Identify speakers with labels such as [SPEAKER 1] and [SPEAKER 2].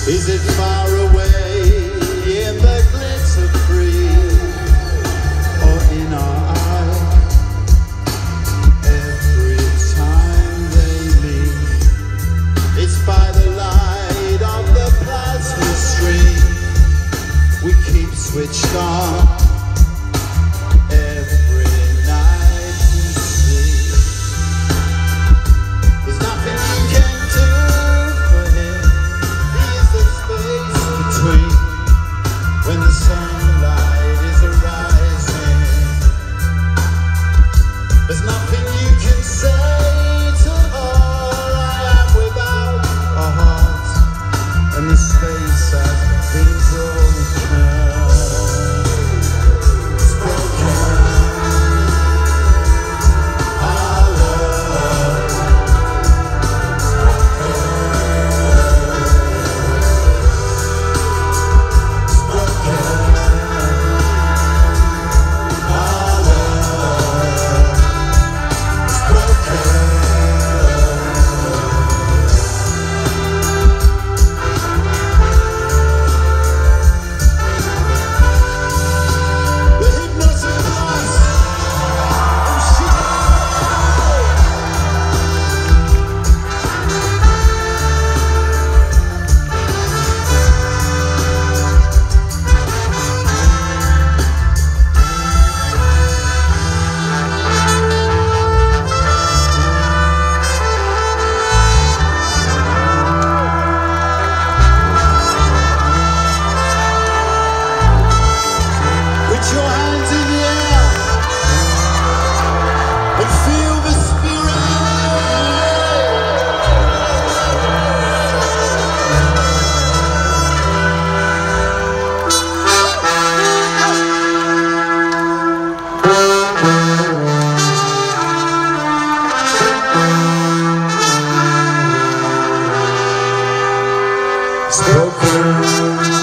[SPEAKER 1] Is it far away in the glitter free, or in our eye? Every time they meet, it's by the light of the plasma stream. We keep switched on every night we sleep. There's nothing you can do for him. He is the space between when the sunlight is arising. There's nothing you can say to her. I am without a heart, and the space has been broken. It's broken. Our love is broken. Our love is broken. The hypnosis was she. Put your hands in the air and feel the spirit. It's broken.